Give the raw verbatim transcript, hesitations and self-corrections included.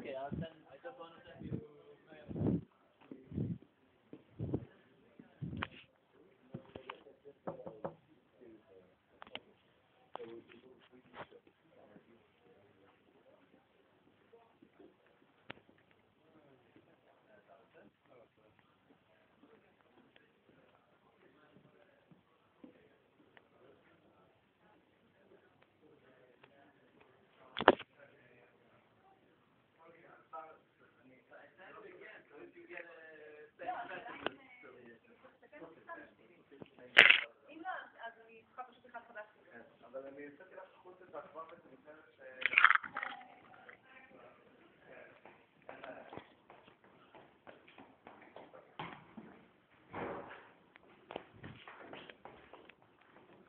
Okay, I'll send, I just want to send you. אבל אני יצאתי לך חוץ את האחווה ואת המתארת